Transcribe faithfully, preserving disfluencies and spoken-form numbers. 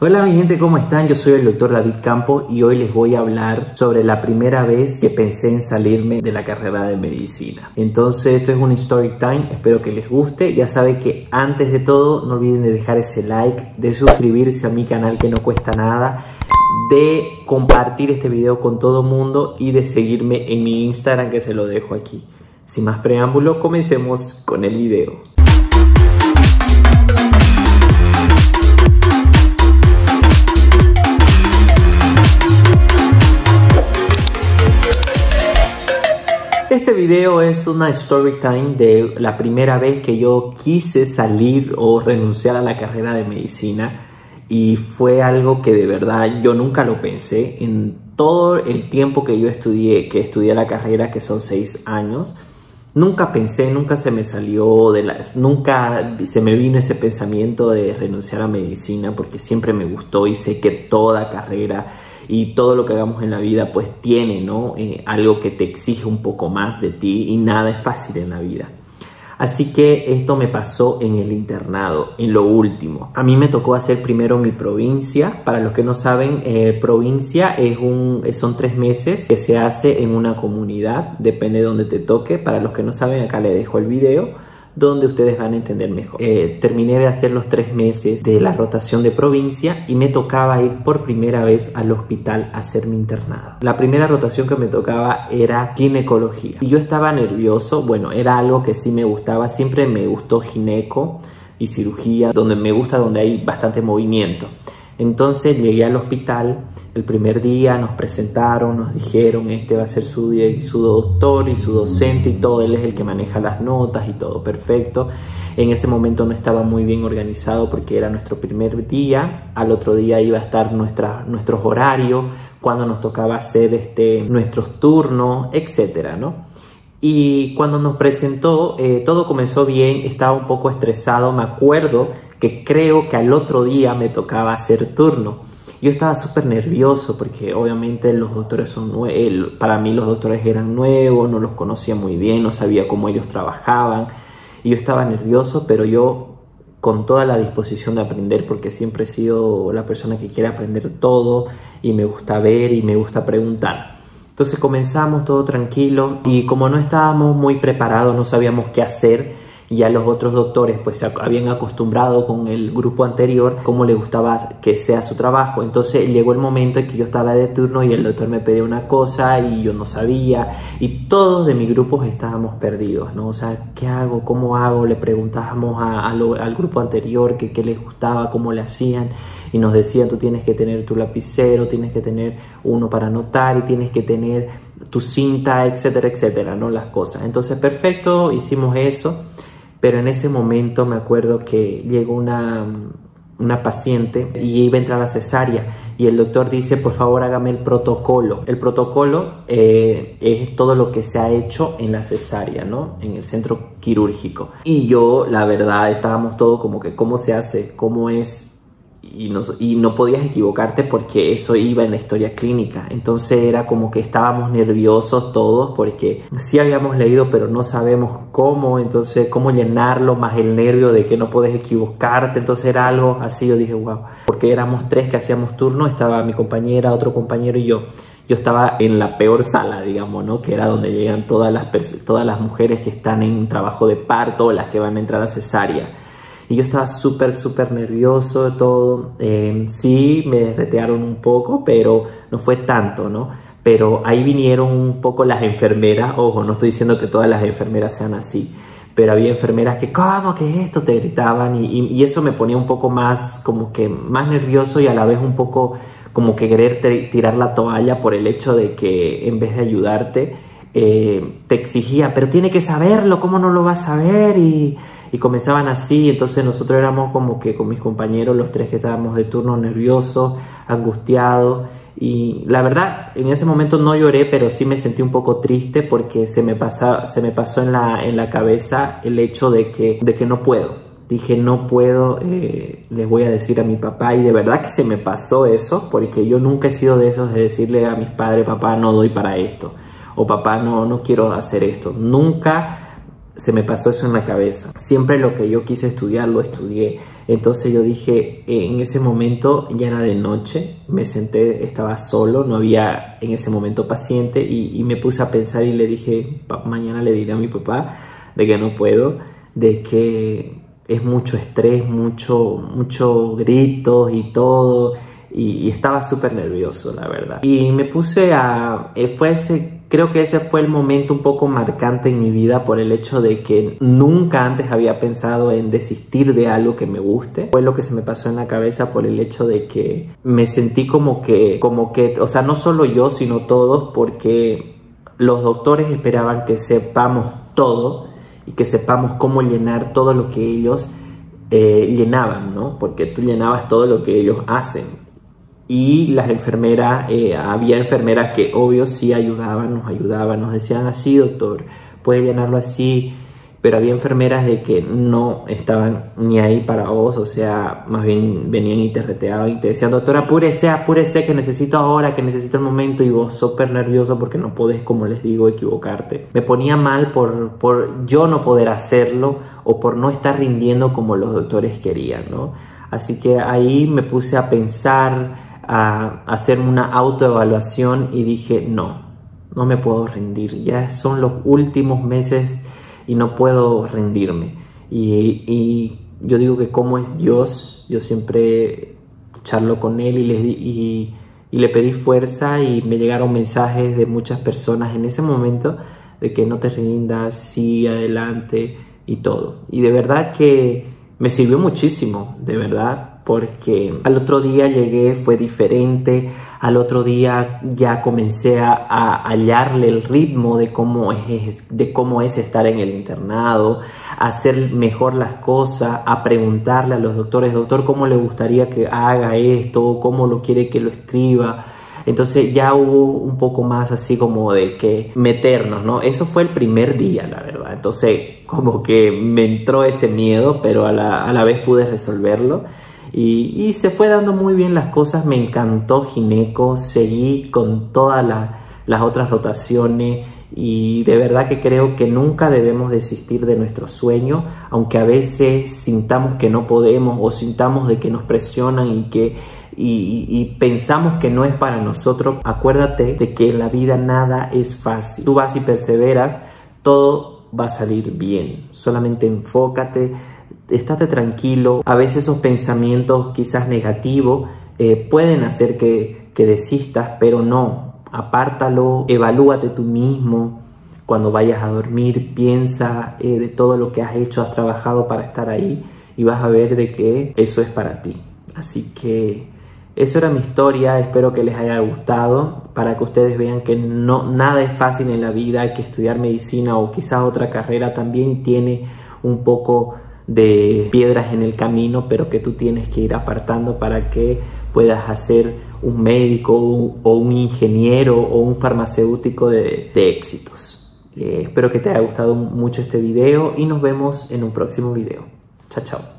Hola mi gente, ¿cómo están? Yo soy el doctor David Campos y hoy les voy a hablar sobre la primera vez que pensé en salirme de la carrera de medicina. Entonces esto es un story time, espero que les guste. Ya saben que antes de todo no olviden de dejar ese like, de suscribirse a mi canal que no cuesta nada, de compartir este video con todo el mundo y de seguirme en mi Instagram que se lo dejo aquí. Sin más preámbulo, comencemos con el video. Este video es una story time de la primera vez que yo quise salir o renunciar a la carrera de medicina, y fue algo que de verdad yo nunca lo pensé. En todo el tiempo que yo estudié, que estudié la carrera, que son seis años, nunca pensé, nunca se me salió de las, nunca se me vino ese pensamiento de renunciar a medicina, porque siempre me gustó y sé que toda carrera y todo lo que hagamos en la vida pues tiene, ¿no? Eh, algo que te exige un poco más de ti, y nada es fácil en la vida. Así que esto me pasó en el internado, en lo último. A mí me tocó hacer primero mi provincia. Para los que no saben, eh, provincia es un, son tres meses que se hace en una comunidad, depende de donde te toque. Para los que no saben, acá les dejo el video donde ustedes van a entender mejor. Eh, terminé de hacer los tres meses de la rotación de provincia y me tocaba ir por primera vez al hospital a hacer mi internado. La primera rotación que me tocaba era ginecología y yo estaba nervioso. Bueno, era algo que sí me gustaba, siempre me gustó gineco y cirugía, donde me gusta, donde hay bastante movimiento. Entonces llegué al hospital. El primer día nos presentaron, nos dijeron: este va a ser su, su doctor y su docente y todo, él es el que maneja las notas y todo, perfecto. En ese momento no estaba muy bien organizado porque era nuestro primer día. Al otro día iba a estar nuestra, nuestros horarios, cuando nos tocaba hacer este, nuestros turnos, etcétera, ¿no? Y cuando nos presentó, eh, todo comenzó bien, estaba un poco estresado. Me acuerdo que creo que al otro día me tocaba hacer turno. Yo estaba súper nervioso porque obviamente los doctores son nuevos. Para mí los doctores eran nuevos, no los conocía muy bien, no sabía cómo ellos trabajaban. Y yo estaba nervioso, pero yo con toda la disposición de aprender, porque siempre he sido la persona que quiere aprender todo y me gusta ver y me gusta preguntar. Entonces comenzamos todo tranquilo, y como no estábamos muy preparados, no sabíamos qué hacer. Ya los otros doctores pues se habían acostumbrado con el grupo anterior cómo le gustaba que sea su trabajo. Entonces llegó el momento en que yo estaba de turno y el doctor me pedía una cosa y yo no sabía, y todos de mi grupo estábamos perdidos, ¿no? O sea, ¿qué hago? ¿Cómo hago? Le preguntábamos a, a lo, al grupo anterior que qué les gustaba, cómo le hacían, y nos decían: tú tienes que tener tu lapicero, tienes que tener uno para anotar y tienes que tener tu cinta, etcétera, etcétera, ¿no? Las cosas. Entonces, perfecto, hicimos eso. Pero en ese momento me acuerdo que llegó una, una paciente y iba a entrar a cesárea, y el doctor dice: por favor, hágame el protocolo. El protocolo eh, es todo lo que se ha hecho en la cesárea, ¿no? En el centro quirúrgico. Y yo, la verdad, estábamos todos como que ¿cómo se hace? ¿Cómo es? Y no, y no podías equivocarte porque eso iba en la historia clínica. Entonces era como que estábamos nerviosos todos porque sí habíamos leído, pero no sabemos cómo. Entonces, cómo llenarlo, más el nervio de que no puedes equivocarte. Entonces era algo así. Yo dije: wow, porque éramos tres que hacíamos turno. Estaba mi compañera, otro compañero y yo. Yo estaba en la peor sala, digamos, ¿no? Que era donde llegan todas las, todas las mujeres que están en trabajo de parto, las que van a entrar a cesárea. Y yo estaba súper, súper nervioso de todo. Eh, sí, me derretearon un poco, pero no fue tanto, ¿no? Pero ahí vinieron un poco las enfermeras. Ojo, no estoy diciendo que todas las enfermeras sean así, pero había enfermeras que ¿cómo que esto? Te gritaban, y, y, y eso me ponía un poco más, como que más nervioso, y a la vez un poco como que querer tirar la toalla por el hecho de que en vez de ayudarte, eh, te exigía: pero tiene que saberlo, ¿cómo no lo va a saber? Y... Y comenzaban así. Entonces nosotros éramos como que con mis compañeros, los tres que estábamos de turno, nerviosos, angustiados. Y la verdad, en ese momento no lloré, pero sí me sentí un poco triste porque se me, pasa, se me pasó en la, en la cabeza el hecho de que, de que no puedo. Dije: no puedo, eh, les voy a decir a mi papá. Y de verdad que se me pasó eso, porque yo nunca he sido de esos de decirle a mis padres: papá, no doy para esto, o papá, no, no quiero hacer esto. Nunca se me pasó eso en la cabeza. Siempre lo que yo quise estudiar, lo estudié. Entonces yo dije, en ese momento ya era de noche, me senté, estaba solo, no había en ese momento paciente y, y me puse a pensar y le dije, mañana le diré a mi papá de que no puedo, de que es mucho estrés, mucho, mucho gritos y todo. Y, y estaba súper nervioso, la verdad. Y me puse a... Eh, fue ese, creo que ese fue el momento un poco marcante en mi vida por el hecho de que nunca antes había pensado en desistir de algo que me guste. Fue lo que se me pasó en la cabeza por el hecho de que me sentí como que... como que, o sea, no solo yo, sino todos, porque los doctores esperaban que sepamos todo y que sepamos cómo llenar todo lo que ellos eh, llenaban, ¿no? Porque tú llenabas todo lo que ellos hacen. Y las enfermeras, eh, había enfermeras que obvio sí ayudaban, nos ayudaban, nos decían así, doctor, puede llenarlo así, pero había enfermeras de que no estaban ni ahí para vos, o sea, más bien venían y te reteaban y te decían, doctor, apúrese, apúrese, que necesito ahora, que necesito el momento, y vos súper nervioso porque no podés, como les digo, equivocarte. Me ponía mal por, por yo no poder hacerlo o por no estar rindiendo como los doctores querían, ¿no? Así que ahí me puse a pensar, a hacer una autoevaluación y dije, no, no me puedo rendir, ya son los últimos meses y no puedo rendirme. Y, y yo digo que como es Dios, yo siempre charlo con Él y le, y, y le pedí fuerza, y me llegaron mensajes de muchas personas en ese momento de que no te rindas, sigue adelante y todo. Y de verdad que me sirvió muchísimo, de verdad, porque al otro día llegué, fue diferente, al otro día ya comencé a, a hallarle el ritmo de cómo es, de cómo es estar en el internado, a hacer mejor las cosas, a preguntarle a los doctores, doctor, ¿cómo le gustaría que haga esto? ¿Cómo lo quiere que lo escriba? Entonces ya hubo un poco más así como de que meternos, ¿no? Eso fue el primer día, la verdad. Entonces como que me entró ese miedo, pero a la, a la vez pude resolverlo. Y, y se fue dando muy bien las cosas, me encantó gineco, seguí con todas la, las otras rotaciones y de verdad que creo que nunca debemos desistir de nuestro sueño, aunque a veces sintamos que no podemos o sintamos de que nos presionan y que y, y, y pensamos que no es para nosotros. Acuérdate de que en la vida nada es fácil, tú vas y perseveras, todo va a salir bien, solamente enfócate, estate tranquilo. A veces esos pensamientos quizás negativos eh, pueden hacer que, que desistas, pero no, apártalo, evalúate tú mismo. Cuando vayas a dormir, piensa eh, de todo lo que has hecho, has trabajado para estar ahí y vas a ver de que eso es para ti. Así que eso era mi historia, espero que les haya gustado, para que ustedes vean que no, nada es fácil en la vida, que estudiar medicina o quizás otra carrera también tiene un poco de piedras en el camino, pero que tú tienes que ir apartando para que puedas hacer un médico o un ingeniero o un farmacéutico de, de éxitos. Eh, espero que te haya gustado mucho este video y nos vemos en un próximo video. Chao, chao.